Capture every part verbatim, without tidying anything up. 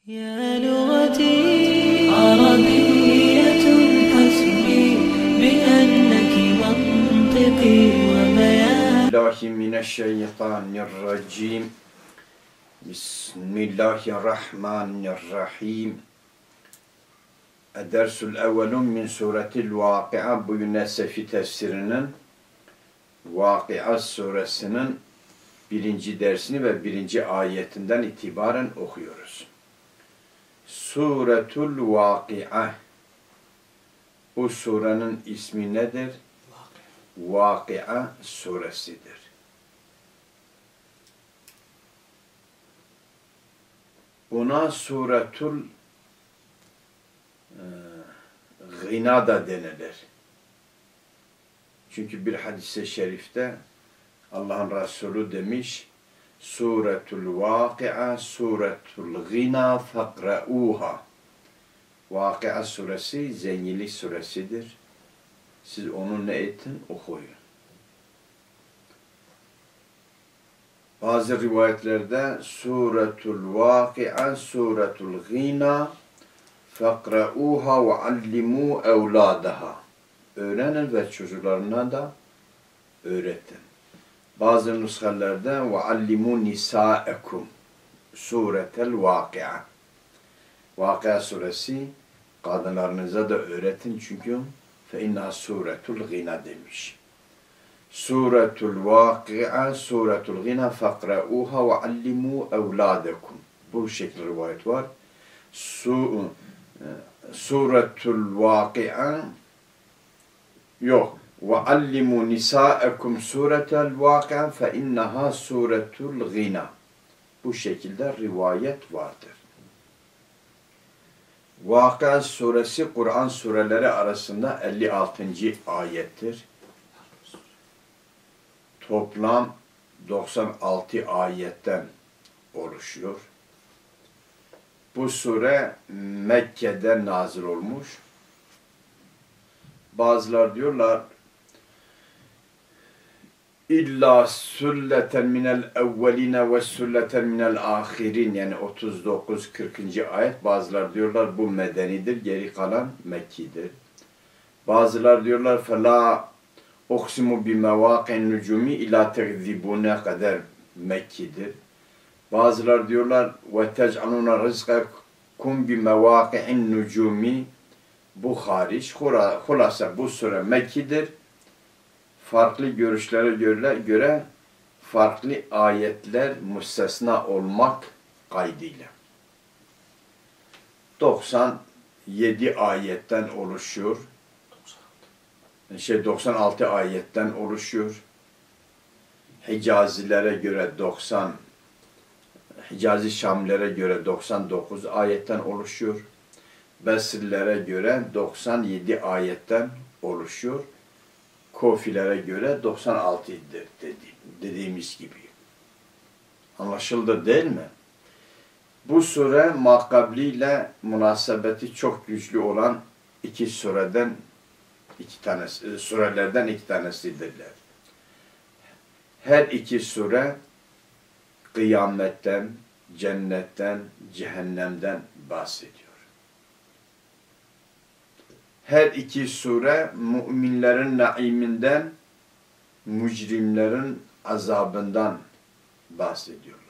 يا لغتي عربية حسبي بأنك منطقي وبيان الله من الشيطان الرجيم بسم الله الرحمن الرحيم الدرس الأول من سورة الواقعة bugün Nesefi tefsirinin Vakıa suresinin birinci dersini ve birinci ayetinden itibaren okuyoruz. Suretul Vakıa. Bu surenin ismi nedir? Vakıa suresidir. Buna Suretul e, Gina da denilir. Çünkü bir hadis-i şerifte Allah'ın Resulü demiş, Suretul Vakıa, Suretul Gina fakra'uha. Vakıa suresi zenginlik suresidir. Siz onu ne ettin? Okuyun. Bazı rivayetlerde Suretul Vakıa, Suretul Gina fakra'uha ve allimu evladaha. Öğrenin ve çocuklarına da öğretin. Bazı nüshelerde ve allimu nisa'ekum Suretel Vakıa. Vakıa suresi kadınlarınıza da öğretin çünkü fe inna suretul gina demiş. Suretul Vakıa, Suretul Gina fakra'uha ve allimu evladekum. Bu şekilde rivayet var. Su, Suretul Vakıa yok. Ve allimu nisa'ekum suretel vakıa fe innaha suretul gina. Bu şekilde rivayet vardır. Vakıa suresi Kur'an sureleri arasında elli altıncı ayettir. Toplam doksan altı ayetten oluşuyor. Bu sure Mekke'de nazil olmuş. Bazılar diyorlar İlla sülleten minel evveline ve sülleten minel ahirin, yani otuz dokuz kırkıncı ayet. Bazılar diyorlar bu medenidir, geri kalan Mekki'dir. Bazılar diyorlar fela oksimu bi mevâqin nucumi ila tekzibune kadar Mekki'dir. Bazılar diyorlar ve tec'aluna rizqakum bi mevâqi'in nucumi, bu hariç. Hulasa bu sure Mekki'dir. Farklı görüşlere göre, göre farklı ayetler müstesna olmak kaydıyla. doksan yedi ayetten oluşuyor. Şey doksan altı ayetten oluşuyor. Hicazilere göre doksan, Hicazi Şamlere göre doksan dokuz ayetten oluşuyor. Besrilere göre doksan yedi ayetten oluşuyor. Kofilere göre doksan altı'dır dedi, dediğimiz gibi. Anlaşıldı değil mi? Bu sure makabliyle münasebeti çok güçlü olan iki sureden iki tanesi, surelerden iki tanesidirler. Her iki sure kıyametten, cennetten, cehennemden bahsediyor. Her iki sure müminlerin naiminden, mücrimlerin azabından bahsediyorlar.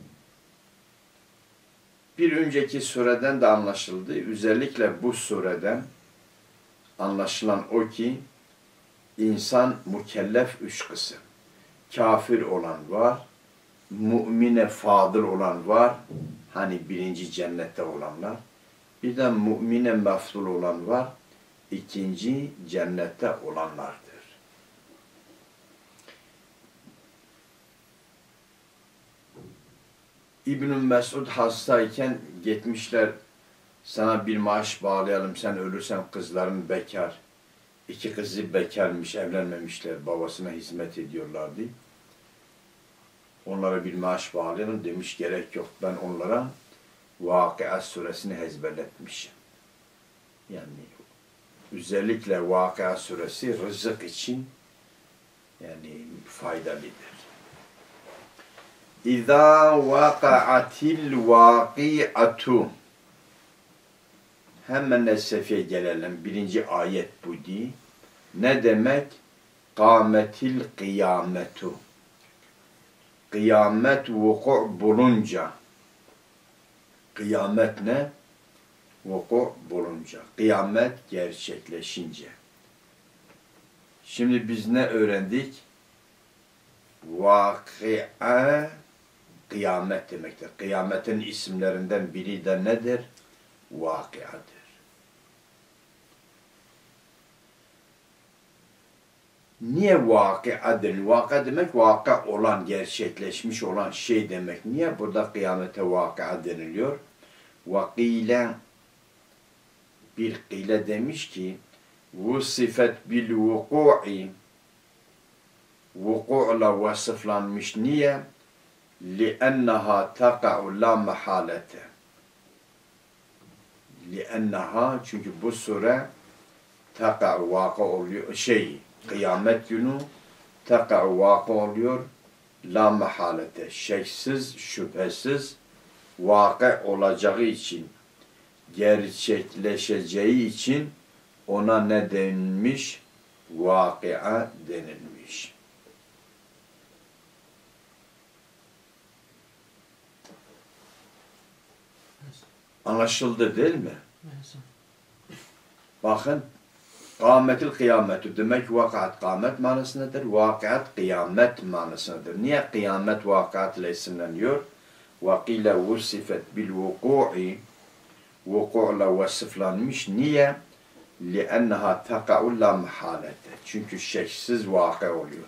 Bir önceki sureden de anlaşıldı. Özellikle bu sureden anlaşılan o ki insan mükellef üç kısım. Kafir olan var, mümine fadıl olan var, hani birinci cennette olanlar. Bir de mümine mefdul olan var, İkinci cennette olanlardır. İbn-i Mesud hastayken gitmişler, sana bir maaş bağlayalım, sen ölürsen kızların bekar. İki kızı bekarmış, evlenmemişler, babasına hizmet ediyorlardı. Onlara bir maaş bağlayalım demiş, gerek yok, ben onlara Vakıa suresini ezberletmişim. Yani özellikle Vakıa suresi rızık için yani faydalıdır. İzâ vaka'atil vâki'atu. Hemen Esef'e gelelim. Birinci ayet bu değil. Ne demek? Kâmetil kıyametu. Kıyamet vuku bulunca. Kıyamet ne? Vuku bulunca. Kıyamet gerçekleşince. Şimdi biz ne öğrendik? Vakıa kıyamet demektir. Kıyametin isimlerinden biri de nedir? Vakıadır. Niye vakıa denir? Vakıa demek vakıa olan, gerçekleşmiş olan şey demek. Niye burada kıyamete vakıa deniliyor? Vakile bir kıyle demiş ki vusifet bil vuku'i vuku'la vasıflanmış. Niye? لِأَنَّهَا تَقَعُ لَا مَحَالَةً لِأَنَّهَا çünkü bu sure تَقَعُ vaka oluyor. Şey, kıyamet günü تَقَعُ vaka oluyor. La mahalete, şeksiz, şüphesiz vaka olacağı için, gerçekleşeceği için ona ne denilmiş? Vakıa denilmiş. Anlaşıldı değil mi? Evet. Bakın, kâmetil kıyametü demek vakat kâmet manasındadır, vakat kıyamet manasındadır. Niye kıyamet vakat ile isimleniyor? Vakile vusifet bil vuku'i vuku'la vasıflanmış. Niye? لِأَنَّهَا تَقَعُ لَا مَحَالَةً çünkü şeksiz vakı oluyor.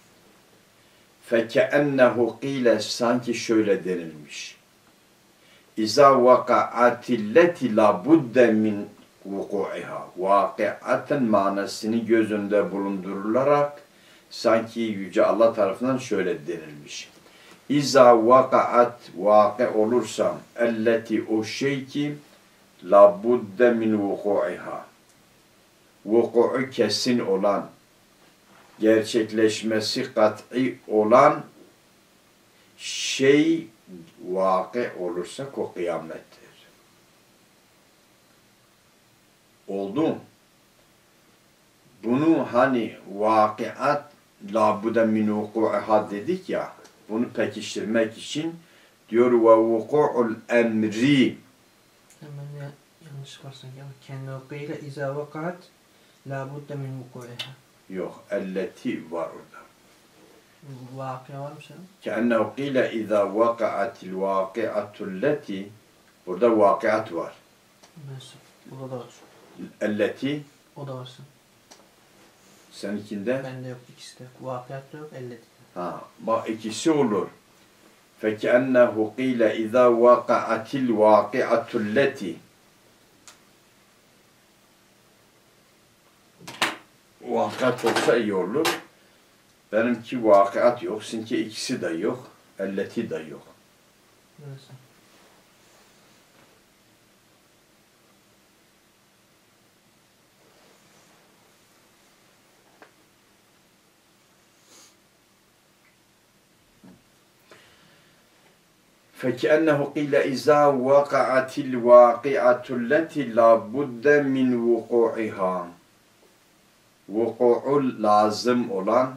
فَكَأَنَّهُ قِيلَ sanki şöyle denilmiş. İza vaka'atilleti la budde min vuku'iha. Vakiatın manasını göz önünde bulundurularak sanki Yüce Allah tarafından şöyle denilmiş. İza vaka'at vaki olursam elleti o şey ki la budde min vuku'iha. Vuku'u kesin olan, gerçekleşmesi kat'i olan şey vakı olursa o kıyamettir. Oldu. Bunu hani vakiat la budde min vuku'iha dedik ya, bunu pekiştirmek için diyor ve vuku'ul emri. Hemen ya, yanlış var sanki ama kendi vakıyla izâ vakat la budde min vuku'iha. Yok, elleti var orada. Vakıa var mı senin? Keennehu qîle izâ vaka'atil vâki'atulleti burada vakiat var. Mesela. Burada da var. Elleti O da varsın. seninkinde Bende yok, ikisi de. Vakıat da yok, elleti. ha, bak ikisi olur. Fekeennehu qîle izâ vaka'atil vâki'atulleti vakiat olsa iyi olur. Benimki vakiat yok, sizinki ikisi de yok, elleti de yok. Neresi? فَكَأَنَّهُ قِيلَ إِذَا وَقَعَتِ الْوَاقِعَةُ الَّتِي لَا بُدَّ مِنْ وُقُوعِهَا Vuku'u lazım olan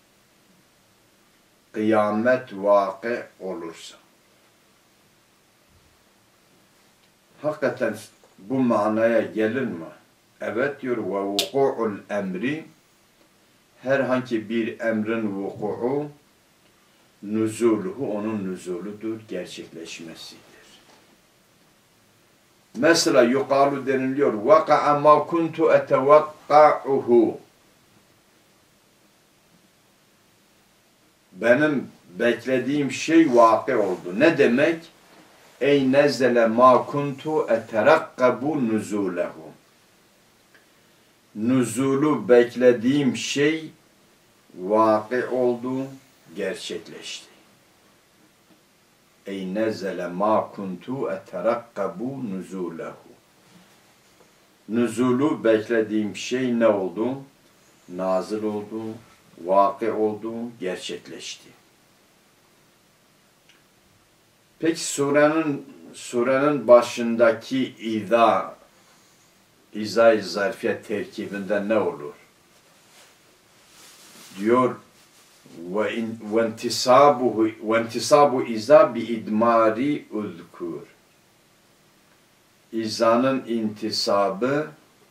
kıyamet vakı olursa. Hakikaten bu manaya gelir mi? Evet diyor ve vuku'ul emri herhangi bir emrin vuku'u nüzuluhu onun nüzuludur, gerçekleşmesidir. Mesela yukalu deniliyor vaka'a ma kuntu etevakka'uhu benim beklediğim şey vakı oldu. Ne demek? Ey nezele ma kuntu eterakkabu nuzulehu nuzulu beklediğim şey vakı oldu, gerçekleşti. Ey nezele ma kuntu eterakkabu nuzulehu. Nuzulu beklediğim şey ne oldu? Nazil oldu, vakı oldu, gerçekleşti. Peki surenin surenin başındaki iza İza-i zarfiyet terkibinde ne olur? Diyor ve in ve intisabuhu ve intisabu iza bi idmari uzkur. İzanın intisabı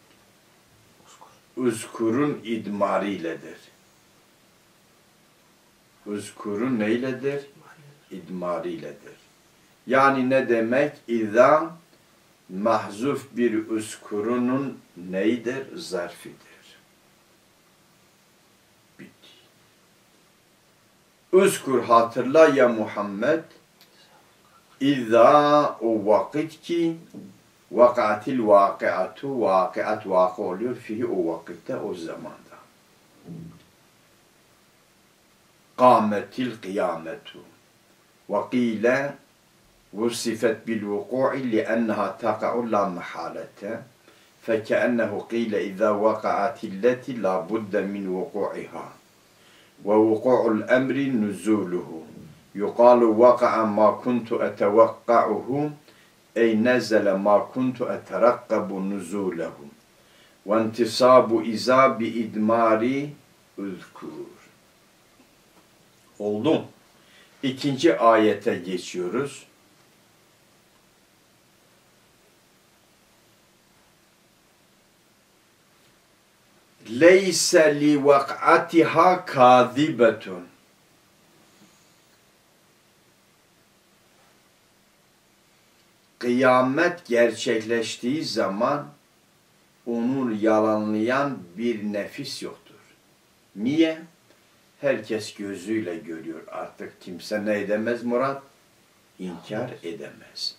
uzkurun idmari iledir. Uzkurun neyledir? İdmari iledir. Yani ne demek? İza mahzuf bir uzkurunun neydir? Zarfidir. Bitti. Uzkur hatırla ya Muhammed İza o vakit ki vakatil vakiatu vakiat vakı oluyor fihi o vakitte o zamanda. Kâmetil kıyametu ve qîle vusifet bil vuku'i li'enneha taka'u la mehalete feke'ennehu qîle izâ vaka'atilleti la budde min vuku'iha ve vuku'ul emri nuzuluhu yuqalu vaka'a ma kuntu etevakka'uhu ey nezele ma kuntu eterakkabu nuzulehu ve intisabu izâ bi idmari uzkur. Oldu. İkinci ayete geçiyoruz. Leyse li vak'atiha kâzibetun. Kıyamet gerçekleştiği zaman onu yalanlayan bir nefis yoktur. Niye? Herkes gözüyle görüyor. Artık kimse ne edemez Murat? İnkar edemez.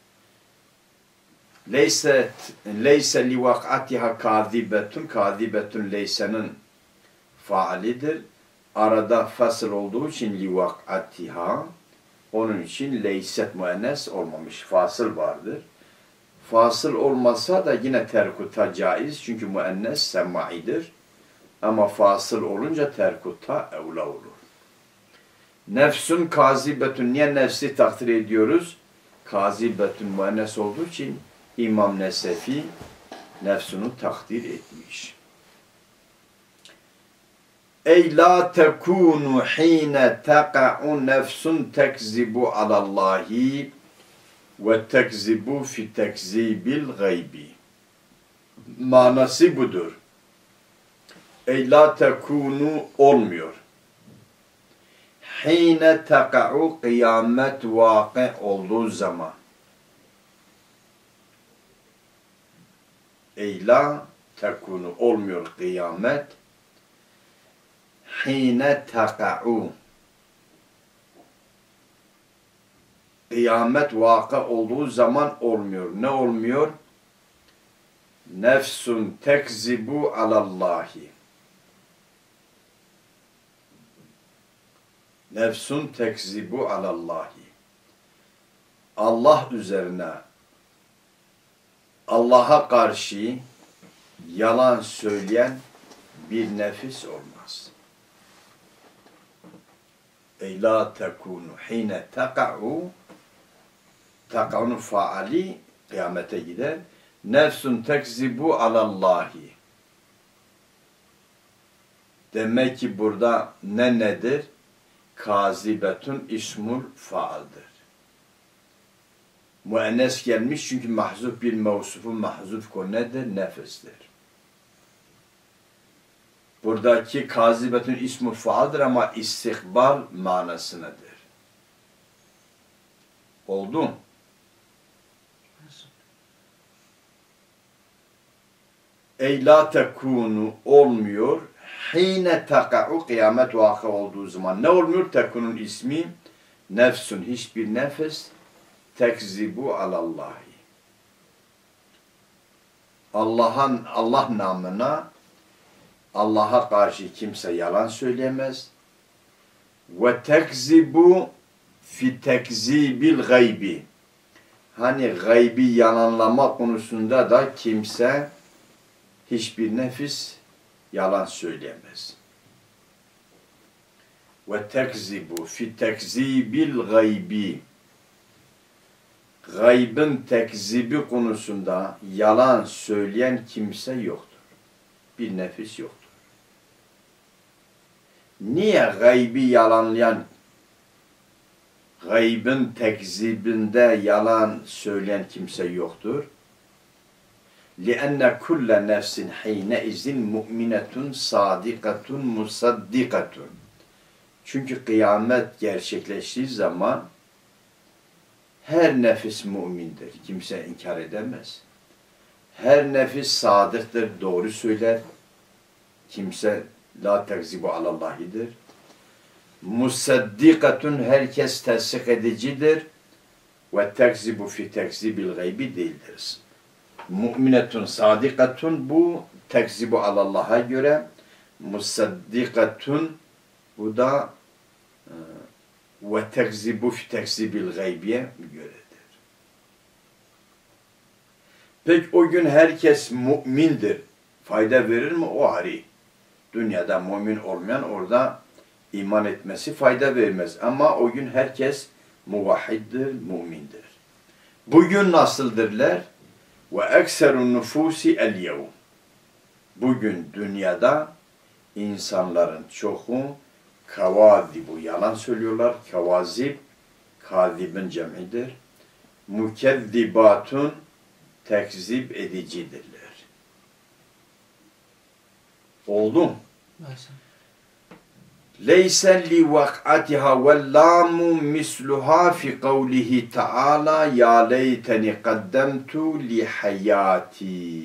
Leyse leyse li vak'atiha kâzibetun. Kâzibetun leysenin faalidir. Arada fasıl olduğu için li vak'atiha. Onun için leyset müennes olmamış. Fasıl vardır. Fasıl olmasa da yine terkuta caiz. Çünkü müennes semaidir. Ama fasıl olunca terkuta evla olur. Nefsun kazibetun. Niye nefsi takdir ediyoruz? Kazibetun müennes olduğu için İmam Nesefi nefsunu takdir etmiş. Ey la tekunu hine teka'u nefsun tekzibu alallahi ve tekzibu fi tekzibil gaybi. Manası budur. Ey la tekunu olmuyor. Hine teka'u kıyamet vakı olduğu zaman. Ey la tekunu olmuyor kıyamet. Hine teka'u. Kıyamet vakı olduğu zaman olmuyor. Ne olmuyor? Nefsun tekzibu alallahi. Nefsun tekzibu alallahi. Allah üzerine Allah'a karşı yalan söyleyen bir nefis olmaz. Ey la tekunu hine teka'u. Teka'nın faali kıyamete gider. Nefsun tekzibu alallahi. Demek ki burada ne nedir? Kazibetun ismul faaldır. Müennes gelmiş çünkü mahzuf bir mevsufun mahzuf konu nedir? Nefistir. Buradaki kazibetun ismul faaldır ama istikbal manasındadır. Oldu mu? Ey la tekunu olmuyor. Hine teka'u kıyamet vakı olduğu zaman. Ne olmuyor? Tekunun ismi nefsun. Hiçbir nefis tekzibu alallahi. Allah'ın Allah namına Allah'a karşı kimse yalan söyleyemez. Ve tekzibu fi tekzibil gaybi. Hani gaybi yalanlama konusunda da kimse hiçbir nefis yalan söyleyemez. Ve tekzibu fi tekzibil gaybi. gaybın tekzibi konusunda yalan söyleyen kimse yoktur. Bir nefis yoktur. Niye gaybi yalanlayan, gaybın tekzibinde yalan söyleyen kimse yoktur? لِأَنَّ كُلَّ نَفْسٍ حِينَئِذٍ مُؤْمِنَةٌ صَادِقَةٌ مُصَدِّقَةٌ. Çünkü kıyamet gerçekleştiği zaman her nefis mümindir. Kimse inkar edemez. Her nefis sadıktır, doğru söyler. Kimse la tekzibu alallahidir. Musaddikatun, herkes tasdik edicidir. Ve tekzibu fi tekzibil gaybi değildir. Mu'minetun sadikatun, bu tekzibu alallaha göre. Musaddikatun, bu da ve tekzibu fi tekzibil gaybiye göredir. Peki o gün herkes mümindir. Fayda verir mi? O ayrı. Dünyada mümin olmayan orada iman etmesi fayda vermez. Ama o gün herkes muvahhiddir, mümindir. Bugün nasıldırlar? Ve ekserun nüfusi el yevm. Bugün dünyada insanların çoğu kavazibu, yalan söylüyorlar. Kavazib, kazibin cemidir. Mukezzibatun, tekzip edicidirler. Oldu mu? Leyse li vak'atiha ve lamu misluha fi kavlihi ta'ala ya leyteni qaddemtu li hayati.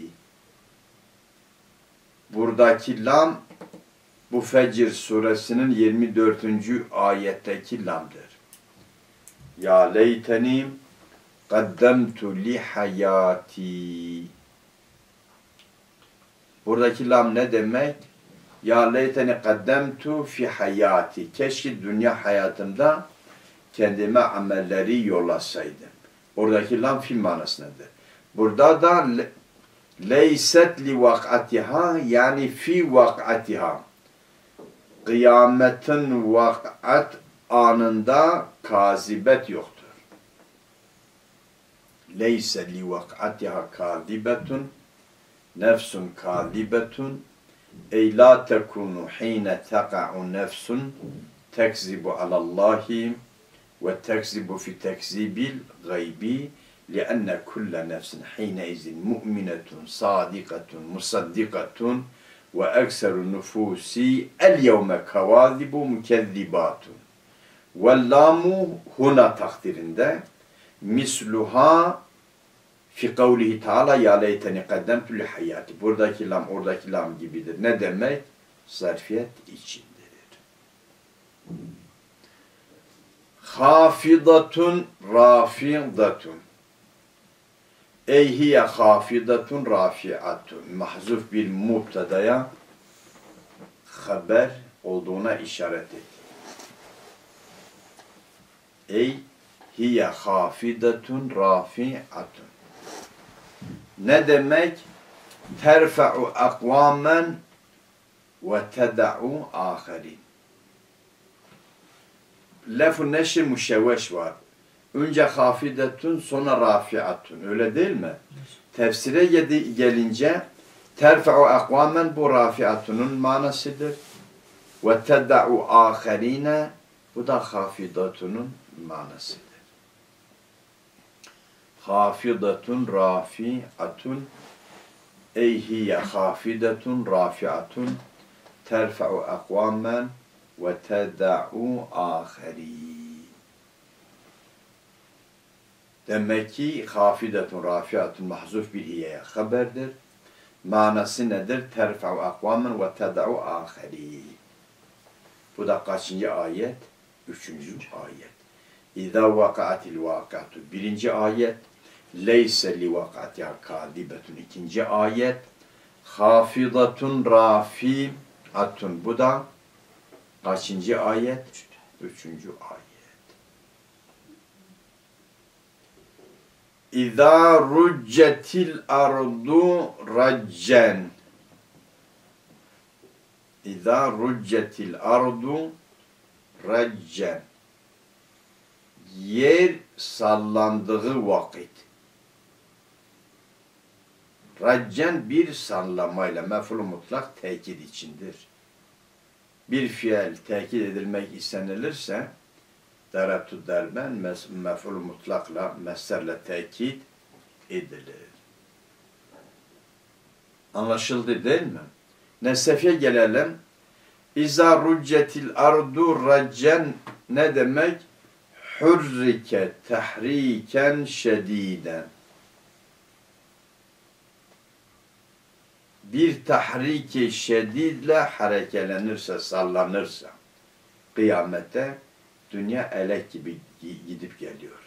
Buradaki lam bu Fecr suresinin yirmi dördüncü ayetteki lamdır. Ya leyteni qaddemtu li hayati. Buradaki lam ne demek? Ya leyteni qaddemtu fi hayati. Keşke dünya hayatımda kendime amelleri yollasaydım. Oradaki lam fi manasındadır. Burada da leyset li vak'atiha, yani fi vak'atiha. Kıyametin vak'at anında kazibet yoktur. Leyse li vak'atiha kazibetun, nefsun kazibetun, ey la tekunu hine teka'u nefsun tekzibu alallahi ve tekzibu fi tekzibil gaybi lianne kulle nefsin hine izin mu'minetun sadikatun musaddikatun ve ekseru nüfusi el yevme kavazibu mükezzibatun. Ve lamu huna takdirinde misluha fi kavlihi ta'ala ya leyteni qaddemtu li hayati. Buradaki lam oradaki lam gibidir. Ne demek? Zarfiyet içindedir. Hafidatun rafidatun. Ey hiye hafidatun rafiatun. Mahzuf bir mubtadaya haber olduğuna işaret et. Ey hiye hafidatun rafiatun. Ne demek? Terfa'u akvamen ve teda'u aherin. Laf-ı neşr müşevveş var. Önce hafidetun, sonra rafiatun. Öyle değil mi? Tefsire gelince terfa'u akvamen, bu rafiatunun manasıdır. Ve teda'u aherine, bu da hafidatunun manasıdır. Hafidatun rafi'atun, ey hiye hafidatun rafi'atun terfa'u akvamen ve teda'u aheri. Demek ki hafidatun rafi'atun mahzuf bir hiyeye haberdir. Manası nedir? Terfa'u akvamen ve teda'u aheri. Bu da kaçıncı ayet? Üçüncü ayet. İzâ vaka'atil vaka'tu. Birinci ayet. Leyse li vaka'atiha kâdibetun. İkinci ayet. Hafidatun rafi'atun. Bu da kaçıncı ayet? Üçüncü ayet. İzâ ruccetil ardu raccen. İzâ ruccetil ardu raccen. yer sallandığı vakit. Raccen bir sallamayla mef'ul mutlak tekit içindir. Bir fiil tekit edilmek istenilirse darabtu derben mef'ul mutlakla meslerle tekit edilir. Anlaşıldı değil mi? Nesef'e gelelim. İza ruccetil ardu raccen ne demek? Hurrike tahriken şediden. Bir tahriki şedidle harekelenirse, sallanırsa kıyamette dünya elek gibi gidip geliyor.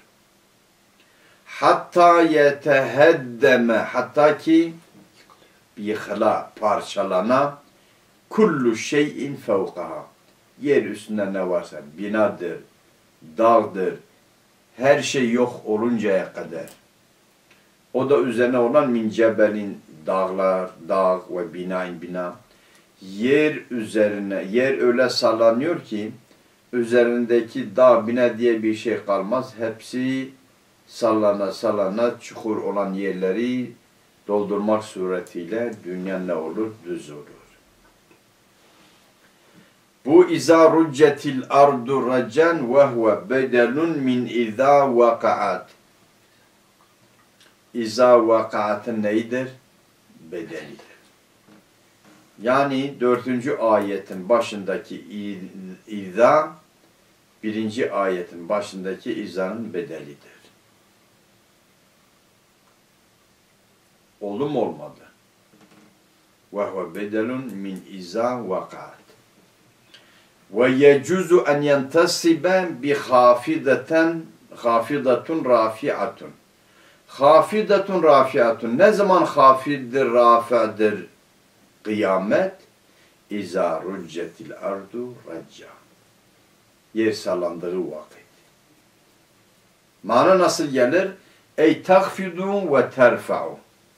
Hatta yeteheddeme, hatta ki yıkıla, parçalana kullu şeyin fevkaha. Yer üstünde ne varsa binadır, dağdır, her şey yok oluncaya kadar. O da üzerine olan min cebelin, dağlar, dağ ve binain bina. Yer üzerine, yer öyle sallanıyor ki üzerindeki dağ, bina diye bir şey kalmaz. Hepsi sallana sallana çukur olan yerleri doldurmak suretiyle dünya ne olur? Düz olur. Bu izâ ruccetil ardu racen ve huve bedelun min izâ vakaat. İzâ vakaatın neydir? Bedelidir. Yani dördüncü ayetin başındaki izâ, birinci ayetin başındaki izâ'nın bedelidir. Oldu mu olmadı? Ve huve bedelun min izâ vakaat. Ve yecuzu en yentasibe bi hafideten hafidatun rafiatun. Hafidatun rafiatun. Ne zaman hafiddir, rafi'dir kıyamet? İza ruccetil ardu racca. Yer sallandığı vakit. Mana nasıl gelir? Ey takfidu ve terfa'u.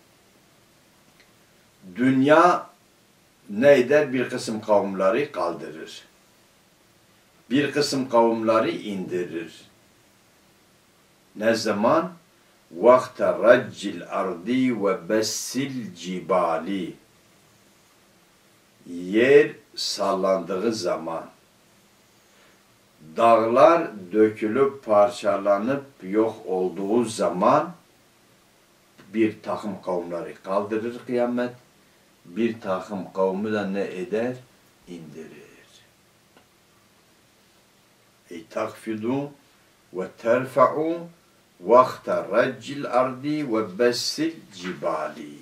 Dünya ne eder? Bir kısım kavimleri kaldırır. Bir kısım kavimleri indirir. Ne zaman? Vakte raccil ardi ve bessil cibali. Yer sallandığı zaman, dağlar dökülüp parçalanıp yok olduğu zaman bir takım kavimleri kaldırır kıyamet, bir takım kavmi de ne eder? İndirir. Ey takfidu ve terfa'u vakte raccil ardi ve bessil cibali.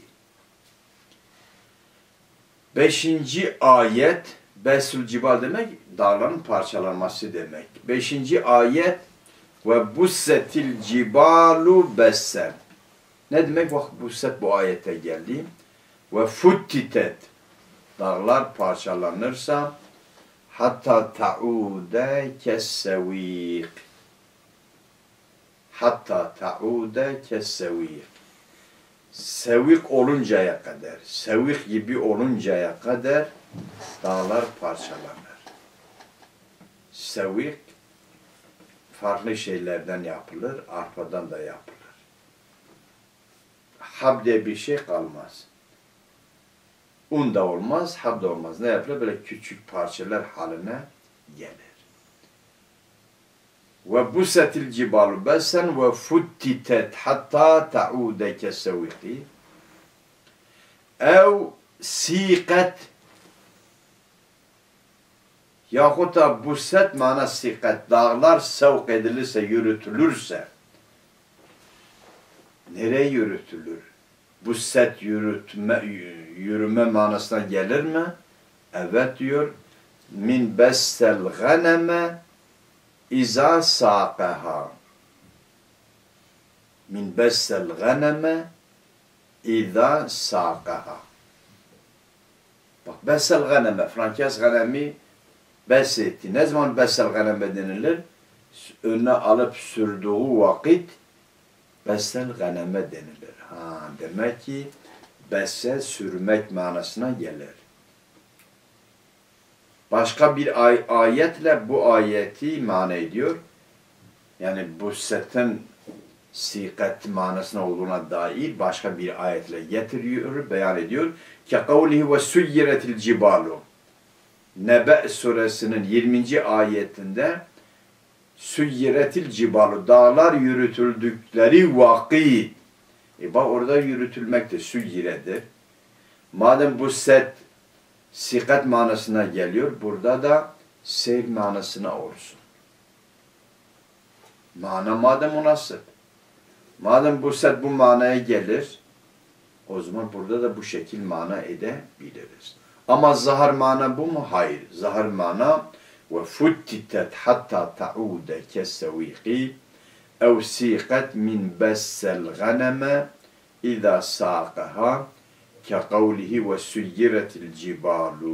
Beşinci ayet, besül cibal demek, dağların parçalanması demek. Beşinci ayet, ve bussetil cibalu bessen. Ne demek? Bak busset bu ayete geldi. Ve futtitet, dağlar parçalanırsa, hatta ta'ude kessevîk. Hatta ta'ude kessevîk. Sevik oluncaya kadar, sevik gibi oluncaya kadar dağlar parçalanır. Sevik farklı şeylerden yapılır, arpadan da yapılır. Hab diye bir şey kalmaz. Un da olmaz, hab da olmaz. Ne yapılır? Böyle küçük parçalar haline gelir. Ve busetil cibalu besen ve futtitet hatta ta'ude kesseviki ev siqet yahut da buset mana siqet, dağlar sevk edilirse, yürütülürse nereye yürütülür? Buset yürütme, yürüme manasına gelir mi? Evet diyor. Min bestel ganeme İza saqaha. Min besel ganeme İza saqaha. Bak besel ganeme, Frankes ganemi besetti. Ne zaman besel ganeme denilir? Önüne alıp sürdüğü vakit besel ganeme denilir. Ha, demek ki besse sürmek manasına gelir. Başka bir ay ayetle bu ayeti mana ediyor. Yani bu setin sikat manasına olduğuna dair başka bir ayetle getiriyor, beyan ediyor. Ki kavlihi ve suyyiretil cibalu. Nebe suresinin yirminci ayetinde suyyiretil cibalu, dağlar yürütüldükleri vakit. E bak orada yürütülmek de suyyiredir. Madem bu set sikat manasına geliyor, burada da seyir manasına olsun. Mana madem münasip. Madem bu set bu manaya gelir, o zaman burada da bu şekil mana edebiliriz. Ama zahar mana bu mu? Hayır. Zahar mana ve futtitet hatta ta'ude kesseviqi ev siqat min bessel ganeme idha saqaha ke kavlihi ve suyyiretil cibalu.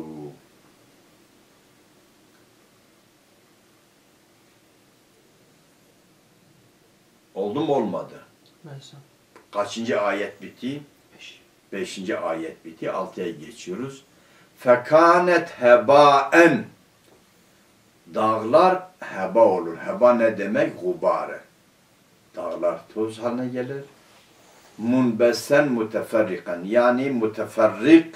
Oldu mu olmadı? Mesela. Kaçıncı ayet bitti? Beş. Beşinci ayet bitti. Altıya geçiyoruz. Fekanet hebaen. Dağlar heba olur. Heba ne demek? Gubare. Dağlar toz haline gelir. Munbesen muteferrikan. Yani muteferrik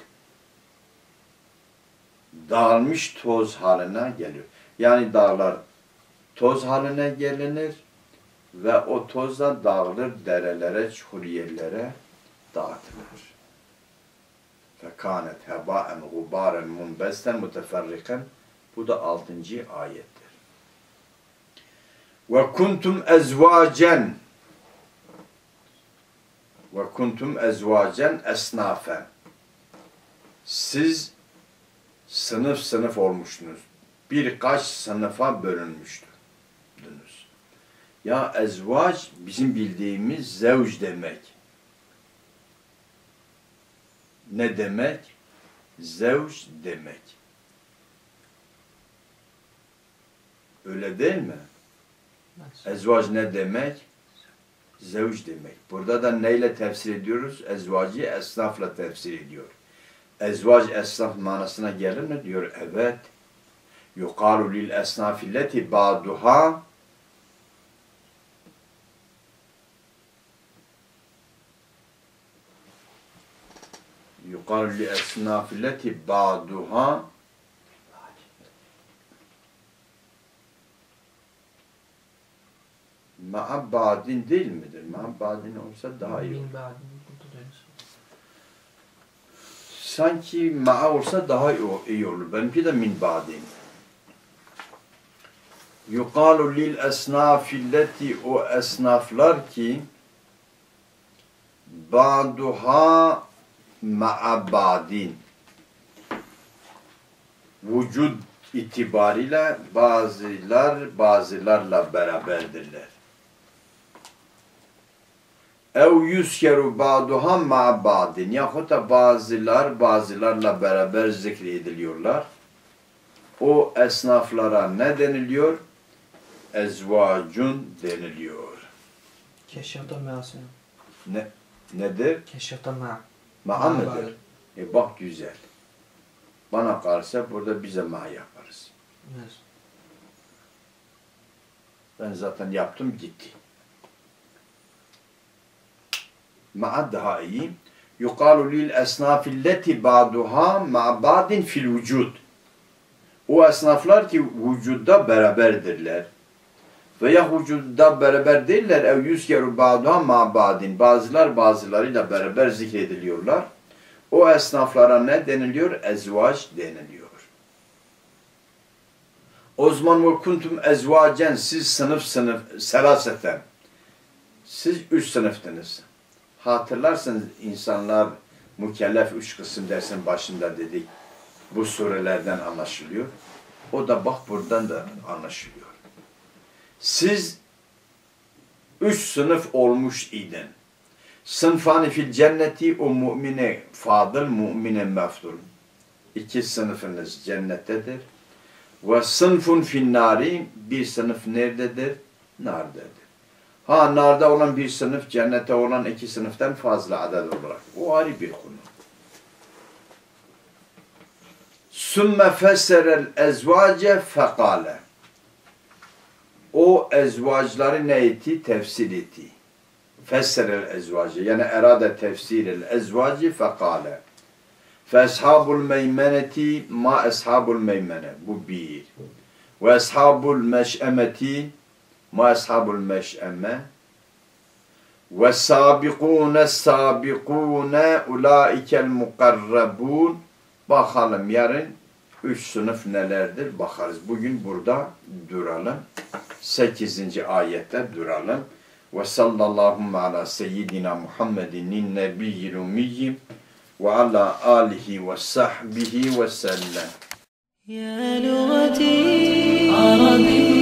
dağılmış toz haline geliyor. Yani dağlar toz haline gelinir ve o tozla dağılır, derelere, çukur yerlere dağıtılır. Fekanet hebaen gubaren munbesten muteferrikan. Bu da altıncı ayettir. Ve kuntum ezvacen ve kuntum ezvacen esnafen. Siz sınıf sınıf olmuşsunuz. Birkaç sınıfa bölünmüştünüz. Ya ezvac bizim bildiğimiz zevc demek. Ne demek? Zevc demek. Öyle değil mi? Mesela. Ezvac ne demek? Zevc demek. Burada da neyle tefsir ediyoruz? Ezvacı esnafla tefsir ediyor. Ezvac esnaf manasına gelir mi? Diyor evet. Yuqalu lil esnafilleti ba'duha yuqalu li esnafilleti ba'duha ma'a ba'din değil midir? Ma'a ba'din olsa daha iyi olur. Min ba'din. Burada da öyle. Sanki ma'a olsa daha iyi olur. Benimki de min ba'din. Yuqalu lil esnafilleti, o esnaflar ki ba'duha ma'a ba'din, vücud itibariyle bazılar bazılarla beraberdirler. Ev yuskeru ba'duha ma'a ba'din, yahut da bazılar bazılarla beraber zikrediliyorlar. O esnaflara ne deniliyor? Ezvacun deniliyor. Keşfata me'asına. Ne, nedir? Keşfata ma'. Ma'a mıdır? E bak güzel. Bana kalırsa burada bize ma yaparız. Mesela. Ben zaten yaptım gitti. Ma'a daha iyi. Yuqalu lil esnafilleti ba'duha ma'a ba'din fil vücud. O esnaflar ki vücudda beraberdirler. Veya vücudda beraber değiller. Ev yüzkeru ba'duha ma'a ba'din. Bazılar bazılarıyla beraber zikrediliyorlar. O esnaflara ne deniliyor? Ezvac deniliyor. O zaman ve kuntum ezvacen, siz sınıf sınıf selaseten. Siz üç sınıftınız. Hatırlarsanız insanlar mükellef üç kısım dersin başında dedik. Bu surelerden anlaşılıyor. O da bak buradan da anlaşılıyor. Siz üç sınıf olmuş idin. Sınfani fil cenneti, o mümine fadıl, mümine meftul. İki sınıfınız cennettedir. Ve sınfun fin nari, bir sınıf nerededir? Nardadır. Ha, narda olan bir sınıf, cennette olan iki sınıftan fazla adet olarak. O ayrı bir konu. Sümme fesserel ezvace fekale. O ezvacları ne etti? Tefsir etti. Fesserel ezvacı. Yani erade tefsirel ezvacı fekale. Feshabul meymeneti ma eshabul meymene. Bu bir. Ve eshabul meş'emeti ma eshabul meş'eme. Ve sabikûne sabikûne ulâikel mukarrabûn. Bakalım yarın üç sınıf nelerdir bakarız. Bugün burada duralım. sekizinci ayette duralım. Ve sallallahu ala seyyidina Muhammedin nebiyyil ummiyyi ve ala alihi ve sahbihi ve sellem. يا لغتي عربية